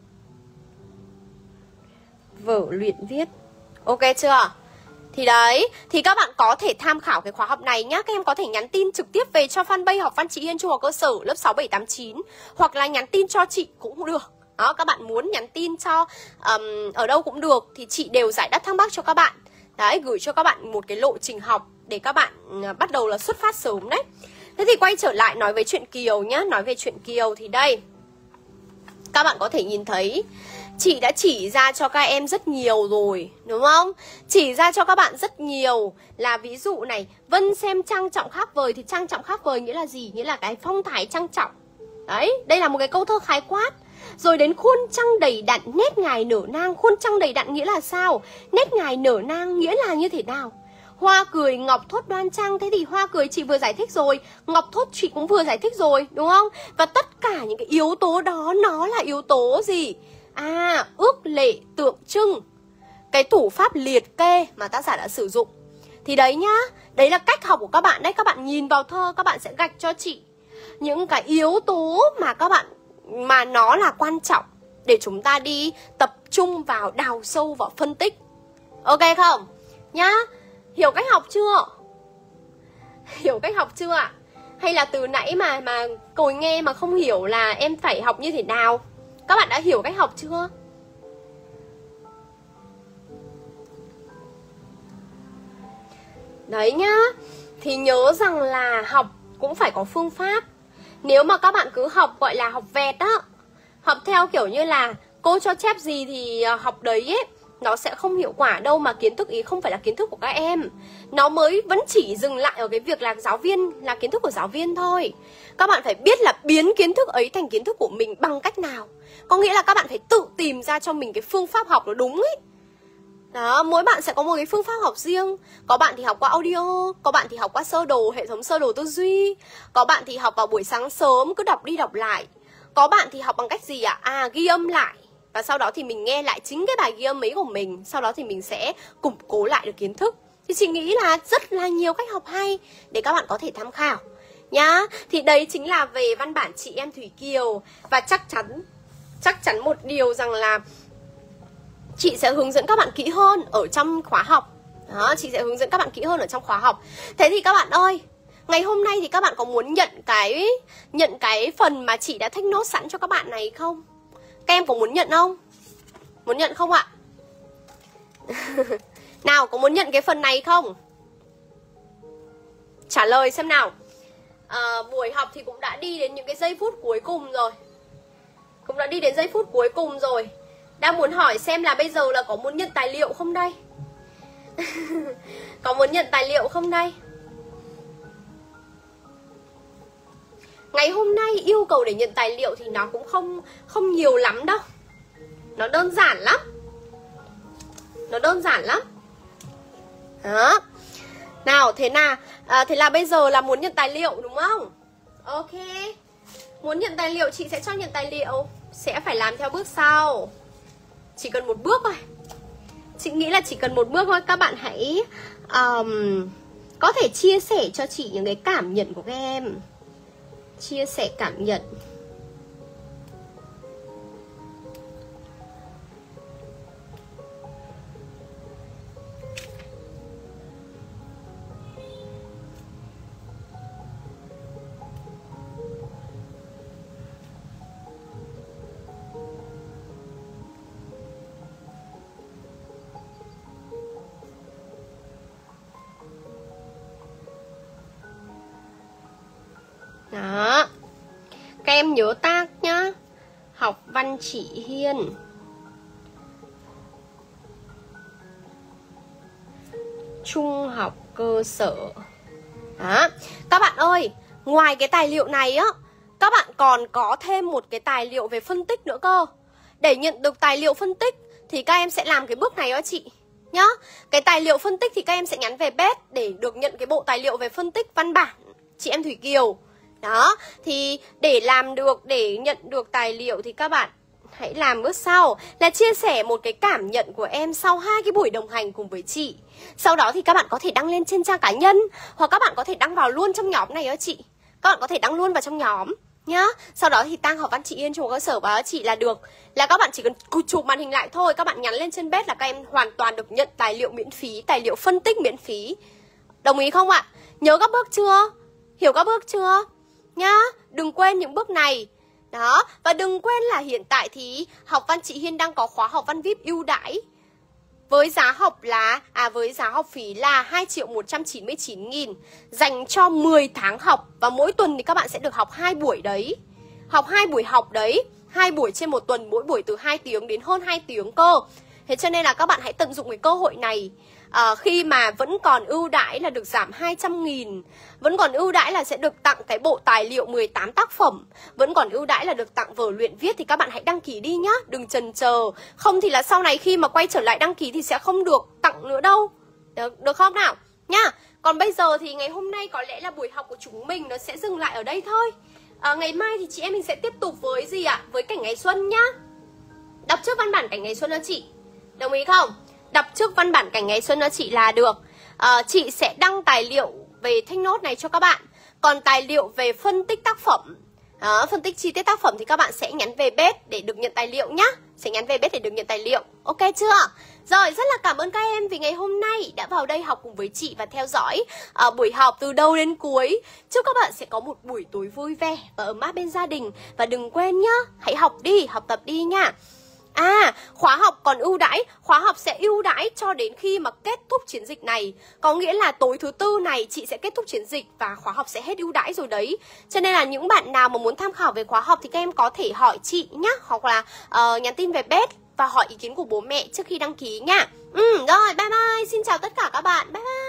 Vở luyện viết. Ok chưa? Thì đấy, thì các bạn có thể tham khảo cái khóa học này nhá. Các em có thể nhắn tin trực tiếp về cho fanpage Học Văn chị Hiên Trung học cơ sở lớp sáu bảy tám chín, hoặc là nhắn tin cho chị cũng được. Đó, các bạn muốn nhắn tin cho um, ở đâu cũng được, thì chị đều giải đáp thắc mắc cho các bạn. Đấy, gửi cho các bạn một cái lộ trình học để các bạn uh, bắt đầu là xuất phát sớm đấy. Thế thì quay trở lại nói với chuyện Kiều nhá. Nói về chuyện Kiều thì đây, các bạn có thể nhìn thấy chị đã chỉ ra cho các em rất nhiều rồi, đúng không? Chỉ ra cho các bạn rất nhiều là ví dụ này, Vân xem trang trọng khác vời, thì trang trọng khác vời nghĩa là gì? Nghĩa là cái phong thái trang trọng. Đấy, đây là một cái câu thơ khái quát. Rồi đến khuôn trăng đầy đặn, nét ngài nở nang. Khuôn trăng đầy đặn nghĩa là sao? Nét ngài nở nang nghĩa là như thế nào? Hoa cười ngọc thốt đoan trang. Thế thì hoa cười chị vừa giải thích rồi, ngọc thốt chị cũng vừa giải thích rồi, đúng không? Và tất cả những cái yếu tố đó nó là yếu tố gì? À, ước lệ tượng trưng. Cái thủ pháp liệt kê mà tác giả đã sử dụng. Thì đấy nhá, đấy là cách học của các bạn đấy. Các bạn nhìn vào thơ, các bạn sẽ gạch cho chị những cái yếu tố mà các bạn, mà nó là quan trọng để chúng ta đi tập trung vào, đào sâu vào phân tích. Ok không? Nhá, hiểu cách học chưa? Hiểu cách học chưa ạ? Hay là từ nãy mà mà ngồi nghe mà không hiểu là em phải học như thế nào? Các bạn đã hiểu cách học chưa? Đấy nhá. Thì nhớ rằng là học cũng phải có phương pháp. Nếu mà các bạn cứ học gọi là học vẹt á, học theo kiểu như là cô cho chép gì thì học đấy ấy, nó sẽ không hiệu quả đâu. Mà kiến thức ý không phải là kiến thức của các em, nó mới vẫn chỉ dừng lại ở cái việc là giáo viên, là kiến thức của giáo viên thôi. Các bạn phải biết là biến kiến thức ấy thành kiến thức của mình bằng cách nào. Có nghĩa là các bạn phải tự tìm ra cho mình cái phương pháp học nó đúng ấy. Đó, mỗi bạn sẽ có một cái phương pháp học riêng. Có bạn thì học qua audio, có bạn thì học qua sơ đồ, hệ thống sơ đồ tư duy. Có bạn thì học vào buổi sáng sớm, cứ đọc đi đọc lại. Có bạn thì học bằng cách gì ạ? À, ghi âm lại. Và sau đó thì mình nghe lại chính cái bài ghi âm ấy của mình. Sau đó thì mình sẽ củng cố lại được kiến thức. Thì chị nghĩ là rất là nhiều cách học hay để các bạn có thể tham khảo nhá. Thì đấy chính là về văn bản chị em Thủy Kiều. Và chắc chắn, chắc chắn một điều rằng là chị sẽ hướng dẫn các bạn kỹ hơn ở trong khóa học. Đó, chị sẽ hướng dẫn các bạn kỹ hơn ở trong khóa học. Thế thì các bạn ơi, ngày hôm nay thì các bạn có muốn nhận cái nhận cái phần mà chị đã take nốt sẵn cho các bạn này không? Các em có muốn nhận không? Muốn nhận không ạ? Nào, có muốn nhận cái phần này không? Trả lời xem nào. à, Buổi học thì cũng đã đi đến những cái giây phút cuối cùng rồi. Cũng đã đi đến giây phút cuối cùng rồi. Đang muốn hỏi xem là bây giờ là có muốn nhận tài liệu không đây? Có muốn nhận tài liệu không đây? Ngày hôm nay yêu cầu để nhận tài liệu thì nó cũng không không nhiều lắm đâu. Nó đơn giản lắm. Nó đơn giản lắm. Đó. Nào, thế nào à, thế là bây giờ là muốn nhận tài liệu đúng không? Ok. Muốn nhận tài liệu chị sẽ cho nhận tài liệu. Sẽ phải làm theo bước sau. Chỉ cần một bước thôi. Chị nghĩ là chỉ cần một bước thôi. Các bạn hãy um, có thể chia sẻ cho chị những cái cảm nhận của các em. Chia sẻ cảm nhận. Đó. Các em nhớ tag nhá. Học văn chị Hiên. Trung học cơ sở. Đó. Các bạn ơi, ngoài cái tài liệu này á, các bạn còn có thêm một cái tài liệu về phân tích nữa cơ. Để nhận được tài liệu phân tích thì các em sẽ làm cái bước này đó chị nhá. Cái tài liệu phân tích thì các em sẽ nhắn về bếp để được nhận cái bộ tài liệu về phân tích văn bản chị em Thủy Kiều. Đó, thì để làm được, để nhận được tài liệu thì các bạn hãy làm bước sau là chia sẻ một cái cảm nhận của em sau hai cái buổi đồng hành cùng với chị. Sau đó thì các bạn có thể đăng lên trên trang cá nhân, hoặc các bạn có thể đăng vào luôn trong nhóm này đó chị. Các bạn có thể đăng luôn vào trong nhóm nhá. Sau đó thì tag Học văn chị Hiên Trung học cơ sở vào chị là được. Là các bạn chỉ cần chụp màn hình lại thôi, các bạn nhắn lên trên bếp là các em hoàn toàn được nhận tài liệu miễn phí, tài liệu phân tích miễn phí. Đồng ý không ạ? Nhớ các bước chưa? Hiểu các bước chưa? Nhá, đừng quên những bước này. Đó, và đừng quên là hiện tại thì Học văn chị Hiên đang có khóa học văn vi ai pi ưu đãi. Với giá học là à với giá học phí là hai triệu một trăm chín mươi chín nghìn, dành cho mười tháng học, và mỗi tuần thì các bạn sẽ được học hai buổi đấy. Học hai buổi học đấy, hai buổi trên một tuần, mỗi buổi từ hai tiếng đến hơn hai tiếng cơ. Thế cho nên là các bạn hãy tận dụng cái cơ hội này. À, khi mà vẫn còn ưu đãi là được giảm hai trăm nghìn, vẫn còn ưu đãi là sẽ được tặng cái bộ tài liệu mười tám tác phẩm, vẫn còn ưu đãi là được tặng vở luyện viết, thì các bạn hãy đăng ký đi nhá, đừng chần chờ. Không thì là sau này khi mà quay trở lại đăng ký thì sẽ không được tặng nữa đâu. Được, được không nào? Nhá. Còn bây giờ thì ngày hôm nay có lẽ là buổi học của chúng mình nó sẽ dừng lại ở đây thôi. À, ngày mai thì chị em mình sẽ tiếp tục với gì ạ? Với cảnh ngày xuân nhá. Đọc trước văn bản cảnh ngày xuân đó chị. Đồng ý không? Đọc trước văn bản cảnh ngày xuân cho chị là được. à, Chị sẽ đăng tài liệu về take note này cho các bạn. Còn tài liệu về phân tích tác phẩm, đó, phân tích chi tiết tác phẩm thì các bạn sẽ nhắn về bếp để được nhận tài liệu nhá. Sẽ nhắn về bếp để được nhận tài liệu. Ok chưa? Rồi, rất là cảm ơn các em vì ngày hôm nay đã vào đây học cùng với chị và theo dõi uh, buổi học từ đầu đến cuối. Chúc các bạn sẽ có một buổi tối vui vẻ và ấm áp bên gia đình. Và đừng quên nhá, hãy học đi, học tập đi nha. À, khóa học còn ưu đãi, khóa học sẽ ưu đãi cho đến khi mà kết thúc chiến dịch này. Có nghĩa là tối thứ tư này chị sẽ kết thúc chiến dịch và khóa học sẽ hết ưu đãi rồi đấy. Cho nên là những bạn nào mà muốn tham khảo về khóa học thì các em có thể hỏi chị nhá, hoặc là uh, nhắn tin về bếp và hỏi ý kiến của bố mẹ trước khi đăng ký nha. Ừ, rồi, bye bye, xin chào tất cả các bạn, bye bye.